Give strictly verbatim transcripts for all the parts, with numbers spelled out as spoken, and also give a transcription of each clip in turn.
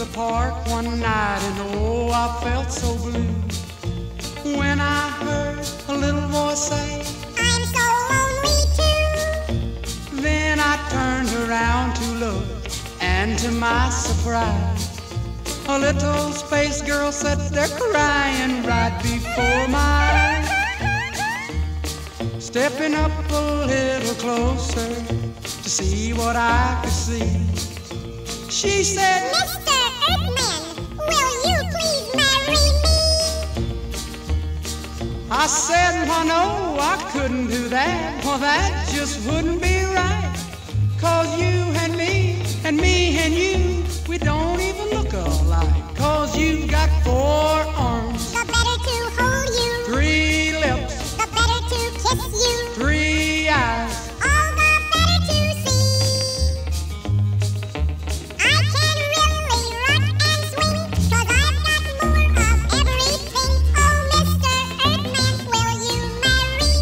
park one night and oh, I felt so blue when I heard a little voice say, I'm so lonely too. Then I turned around to look, and to my surprise, a little space girl sat there crying right before my eyes. Stepping up a little closer to see what I could see, she said, Mister Earthman, will you please marry me? I said, well, no, I couldn't do that. Well, that just wouldn't be right. Cause you and me, and me and you, we don't even look alike. Cause you've got four arms, The better to hold you, three lips, the better to kiss you, three eyes. all the better to see. I can really rock and swing, cause I've got more of everything. Oh, Mister Earthman, will you marry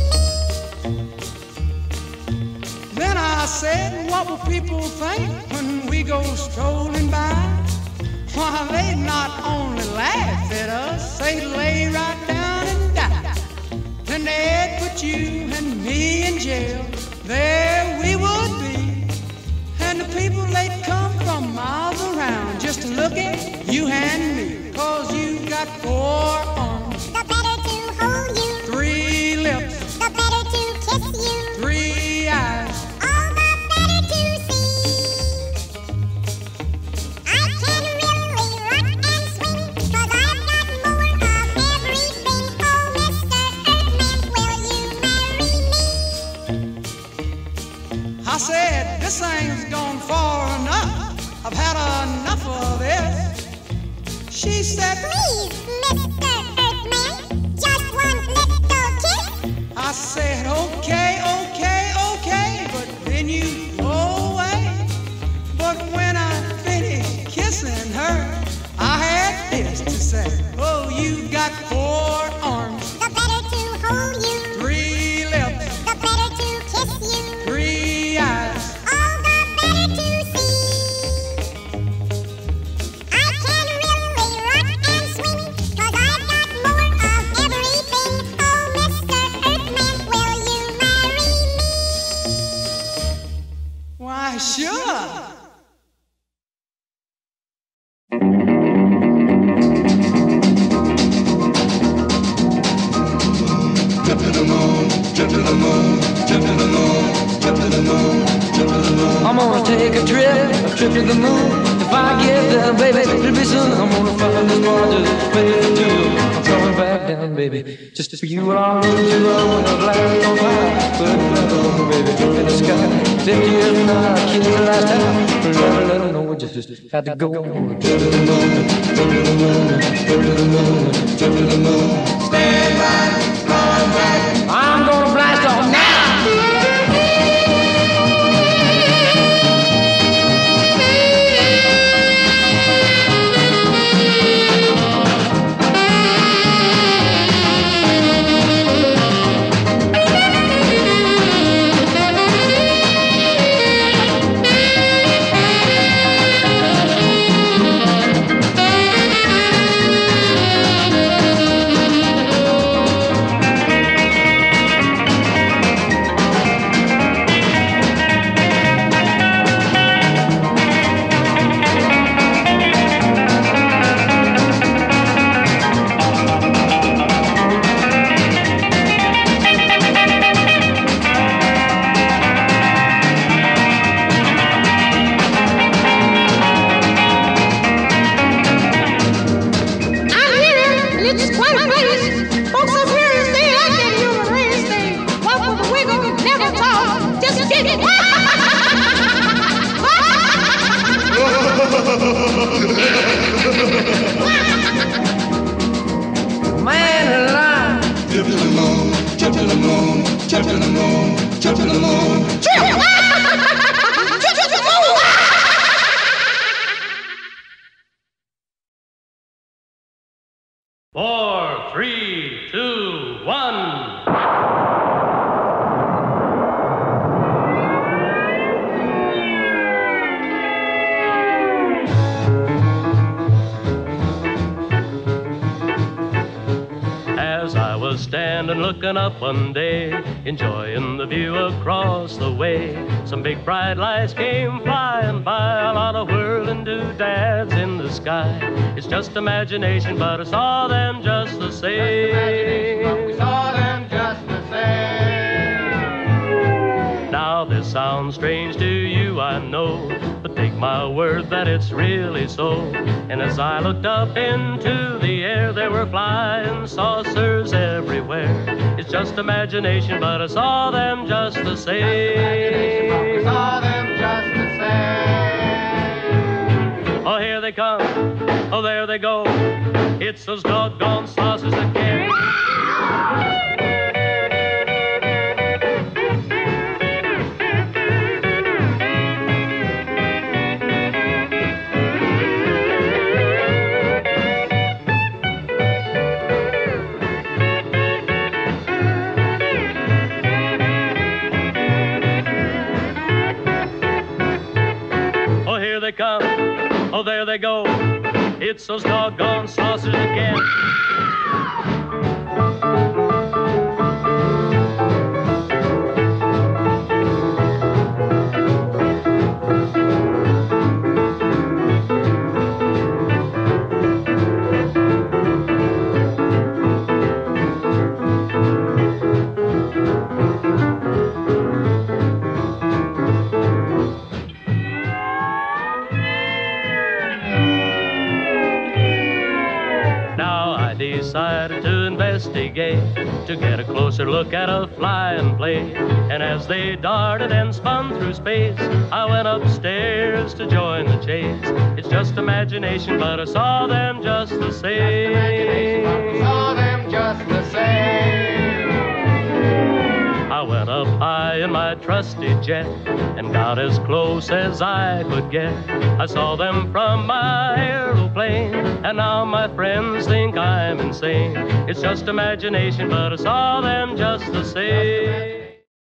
me? Then I said, what will people think when we go strolling by? Why, they'd not only laugh at us, they'd lay right down and die. Then they'd put you and me in jail, there we would be. And the people, they'd come from miles around just to look at you and me. Cause you've got four arms, The better to hold you, three lips, the better to kiss you, three eyes. all the better to see. I can really rock and swing, cause I've got more of everything. Oh, Mister Earthman, will you marry me? I said, this thing's gone far enough. I've had enough of this. She said, Please, Mister Earthman, just one little kiss. I said, okay, okay, okay, but then you go away. But when I finished kissing her, I had this to say, oh, you've got four arms, The better to hold you, three lips, the better to kiss you, three eyes. all the better to see. I can really rock and swing, cause I've got more of everything. Oh, Mister Earthman, will you marry me? Why, sure. Jump to the moon, jump to the moon, jump to the moon, jump to the moon, jump to the moon. I'm gonna take a trip, a trip to the moon. If I get there, baby, it'll be soon. I'm gonna find this one just ready for two. I'm coming back down, baby, just for you. I'll lose you alone, I'll blast on fire. Put it down, baby, in the sky. Fifty years from now, I'll kill you last time. Never let them know we just had to go. Jump to the moon, jump to the moon, jump to the moon, jump to the moon. Stand by, going back. I'm gonna blast off now. Man alive. Jump to the moon, jump to the moon, jump to the moon, jump to the moon. Four, three, two, one. was standing looking up one day, enjoying the view across the way. Some big bright lights came flying by, a lot of whirling doodads in the sky. It's just imagination, but I saw them just the same. Just imagination, but we saw them just the same. Now this sounds strange to you, I know, but take my word that it's really so. And as I looked up into the air, there were flying saucers everywhere. It's just imagination, but I saw them just the same. Just imagination, but we saw them just the same. Oh, here they come, oh, there they go. It's those doggone saucers again. Here they come, oh there they go, it's those doggone saucers again. Decided to investigate, to get a closer look at a flying plane. And as they darted and spun through space, I went upstairs to join the chase. It's just imagination, but I saw them just the same. Just imagination, but we saw them just the same. I went up high in my trusty jet and got as close as I could get. I saw them from my aeroplane, and now my friends think I'm insane. It's just imagination, but I saw them just the same.